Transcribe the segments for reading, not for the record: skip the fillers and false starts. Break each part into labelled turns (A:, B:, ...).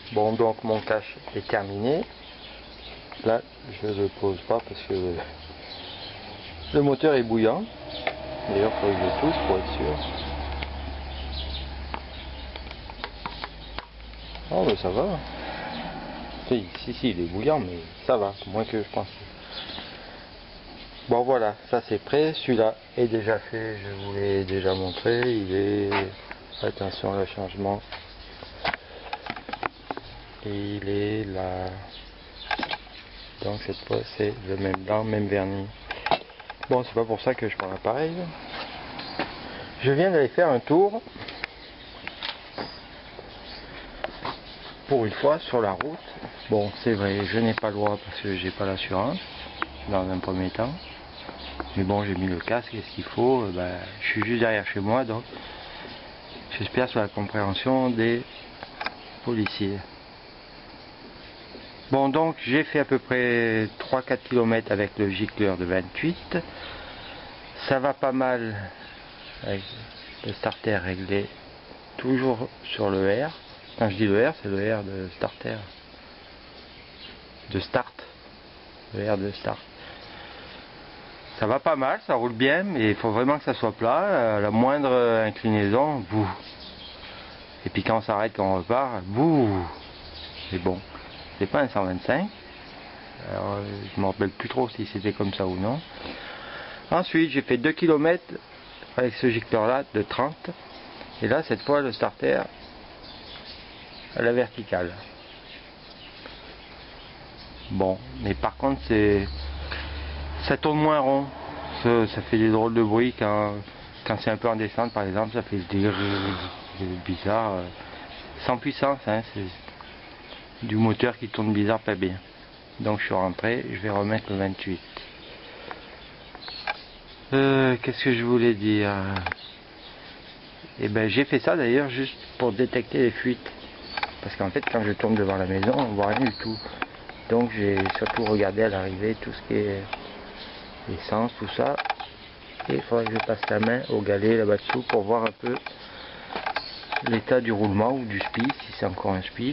A: Bon, donc mon cache est terminé. Là, je ne le pose pas parce que le moteur est bouillant. D'ailleurs, il faut que je le touche pour être sûr. Oh, mais ça va. Si, il est bouillant, mais ça va, moins que je pensais. Bon, voilà, ça c'est prêt. Celui-là est déjà fait, je vous l'ai déjà montré. Il est... Attention, le changement. Et il est là. Donc cette fois, c'est le même blanc, même vernis. Bon, c'est pas pour ça que je prends l'appareil. Je viens d'aller faire un tour. Pour une fois sur la route. Bon, c'est vrai, je n'ai pas le droit parce que j'ai pas l'assurance dans un premier temps. Mais bon, j'ai mis le casque et ce qu'il faut. Je suis juste derrière chez moi, donc j'espère sur la compréhension des policiers. Bon, donc j'ai fait à peu près 3-4 km avec le gicleur de 28. Ça va pas mal avec le starter réglé toujours sur le R. Quand je dis le R, c'est le R de starter. De start. Le R de start. Ça va pas mal, ça roule bien, mais il faut vraiment que ça soit plat. À la moindre inclinaison, bouh. Et puis quand on s'arrête, quand on repart, bouh. Mais bon, c'est pas un 125. Alors, je me rappelle plus trop si c'était comme ça ou non. Ensuite, j'ai fait 2 km avec ce gicleur là de 30. Et là, cette fois, le starter à la verticale. Bon, mais par contre, ça tourne moins rond. Ça fait des drôles de bruit quand c'est un peu en descente, par exemple. Ça fait des bizarre. Sans puissance, hein, c'est du moteur qui tourne bizarre, pas bien. Donc je suis rentré, je vais remettre le 28. Qu'est-ce que je voulais dire? Et ben j'ai fait ça d'ailleurs juste pour détecter les fuites. Parce qu'en fait, quand je tourne devant la maison, on voit rien du tout. Donc j'ai surtout regardé à l'arrivée tout ce qui est essence, tout ça. Et il faudrait que je passe la main au galet là-bas dessous pour voir un peu l'état du roulement ou du spi, si c'est encore un spi.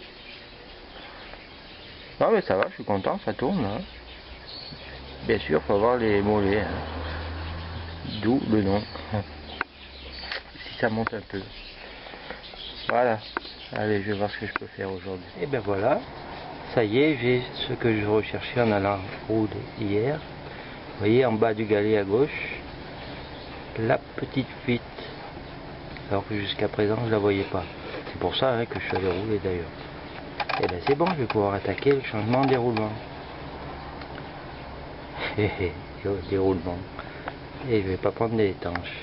A: Ah mais ça va, je suis content, ça tourne. Hein. Bien sûr, il faut avoir les mollets. Hein. D'où le nom. Si ça monte un peu. Voilà. Allez, je vais voir ce que je peux faire aujourd'hui. Et ben voilà. Ça y est, j'ai ce que je recherchais en allant rouler hier. Vous voyez en bas du galet à gauche, la petite fuite. Alors que jusqu'à présent, je ne la voyais pas. C'est pour ça hein, que je suis allé rouler d'ailleurs. Et ben c'est bon, je vais pouvoir attaquer le changement de déroulement. Déroulement. Et je vais pas prendre des étanches.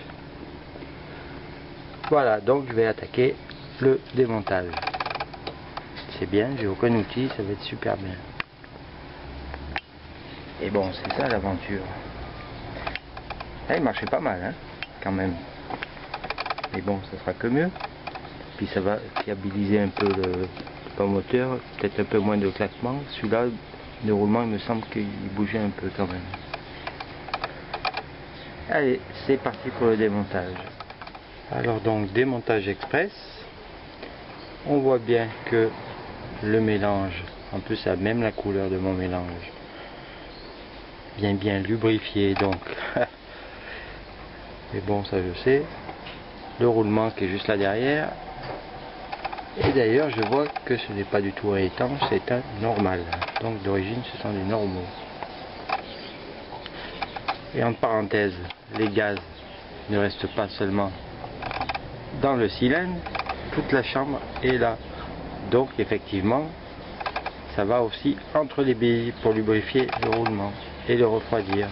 A: Voilà, donc je vais attaquer le démontage. C'est bien, j'ai aucun outil, ça va être super bien. Et bon, c'est ça l'aventure. Là, il marchait pas mal, hein, quand même. Mais bon, ça sera que mieux. Puis ça va fiabiliser un peu le moteur, peut-être un peu moins de claquement. Celui-là, le roulement, il me semble qu'il bougeait un peu quand même. Allez, c'est parti pour le démontage. Alors donc, démontage express. On voit bien que le mélange, en plus ça a même la couleur de mon mélange, bien lubrifié donc. Mais bon, ça je sais. Le roulement qui est juste là derrière. Et d'ailleurs, je vois que ce n'est pas du tout un étanche, c'est un normal. Donc d'origine, ce sont des normaux. Et en parenthèse, les gaz ne restent pas seulement dans le cylindre, toute la chambre est là. Donc effectivement, ça va aussi entre les billes pour lubrifier le roulement et le refroidir.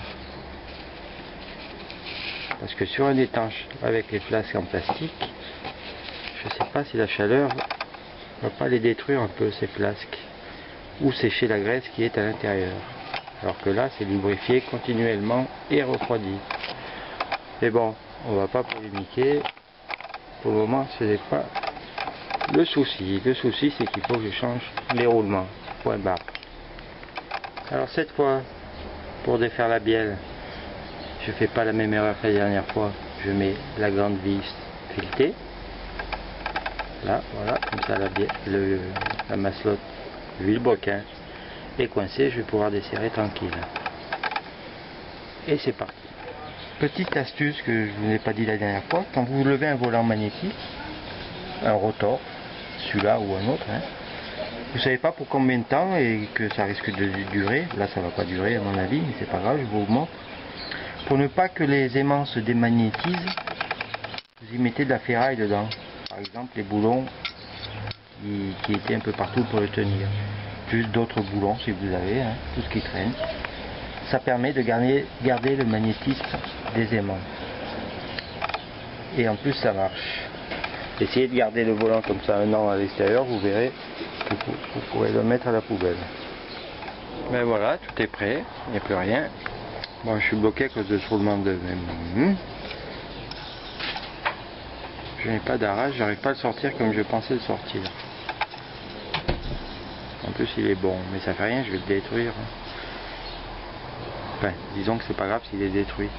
A: Parce que sur un étanche avec les flasques en plastique, je ne sais pas si la chaleur ne va pas les détruire un peu ces flasques ou sécher la graisse qui est à l'intérieur. Alors que là, c'est lubrifié continuellement et refroidi. Mais bon, on va pas polémiquer. Pour le moment, ce n'est pas le souci. Le souci, c'est qu'il faut que je change les roulements. Point barre. Alors cette fois, pour défaire la bielle, je fais pas la même erreur que la dernière fois. Je mets la grande vis filetée. Là, voilà, comme ça la bielle, la masselotte, vu le broquin est coincé, je vais pouvoir desserrer tranquille. Et c'est parti. Petite astuce que je vous ai pas dit la dernière fois, quand vous levez un volant magnétique, un rotor, celui-là ou un autre, hein, vous savez pas pour combien de temps et que ça risque de durer. Là ça va pas durer à mon avis, mais c'est pas grave, je vous montre. Pour ne pas que les aimants se démagnétisent, vous y mettez de la ferraille dedans. Par exemple les boulons qui étaient un peu partout pour le tenir. Plus d'autres boulons si vous avez, hein, tout ce qui traîne. Ça permet de garder le magnétisme des aimants. Et en plus ça marche. Essayez de garder le volant comme ça un an à l'extérieur, vous verrez que vous pourrez le mettre à la poubelle. Ben voilà, tout est prêt, il n'y a plus rien. Bon, je suis bloqué à cause de ce roulement de même. Je n'ai pas d'arrache, j'arrive pas à le sortir comme je pensais le sortir. En plus il est bon, mais ça fait rien, je vais le détruire. Enfin, disons que c'est pas grave s'il est détruit.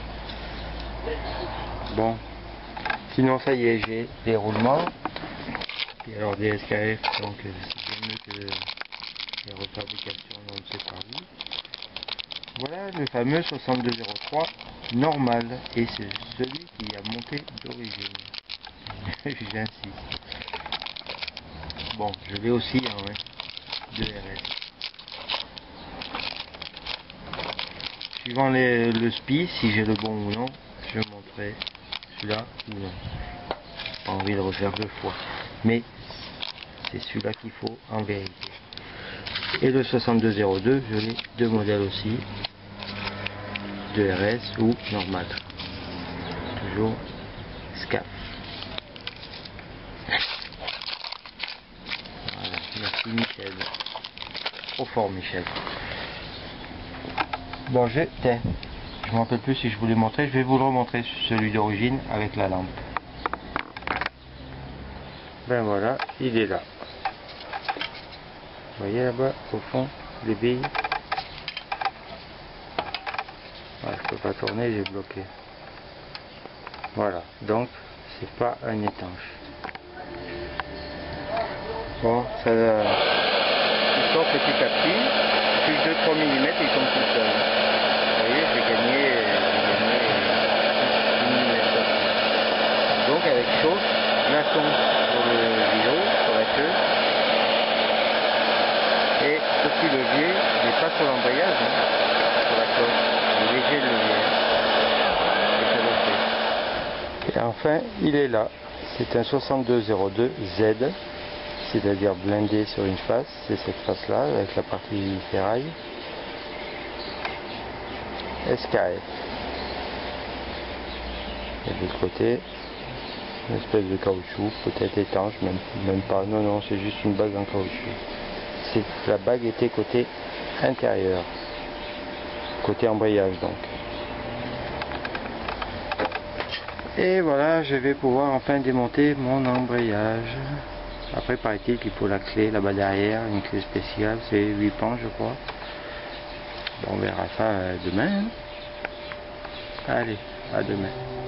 A: Bon, sinon ça y est, j'ai des roulements. Et alors des SKF, donc c'est bien mieux que les refabrications on ne sait pas où. Voilà le fameux 6203 normal, et c'est celui qui a monté d'origine. J'insiste. Bon, je l'ai aussi en 2RS. Suivant le SPI, si j'ai le bon ou non, je montrerai celui-là ou non. Pas envie de refaire deux fois. Mais c'est celui-là qu'il faut en vérité. Et le 6202, je l'ai deux modèles aussi. 2RS ou normal. Toujours SCAF. Voilà, merci Michel. Trop fort Michel. Bon, je me rappelle plus si je vous l'ai montré, je vais vous le remontrer celui d'origine avec la lampe. Ben voilà, il est là. Vous voyez là-bas, au fond, les billes. Ah, je peux pas tourner, j'ai bloqué. Voilà, donc c'est pas un étanche. Bon, ça il sort petit à petit, plus 2-3 mm, il tombe tout seul. Vous voyez, j'ai gagné 1 mm. Donc avec chaud, glaçon sur le vélo, sur la queue, et ce petit levier n'est pas sur l'embrayage, hein, sur la coque, il est léger le levier. Et ça le fait. Et enfin, il est là, c'est un 6202 Z. C'est-à-dire blindé sur une face, c'est cette face là avec la partie ferraille. SKF. Et de l'autre côté, une espèce de caoutchouc, peut-être étanche, même pas, non, c'est juste une bague en caoutchouc. La bague était côté intérieur, côté embrayage donc. Et voilà, je vais pouvoir enfin démonter mon embrayage. Après, paraît-il qu'il faut la clé là-bas derrière, une clé spéciale, c'est 8 pans je crois. Bon, on verra ça demain. Allez, à demain.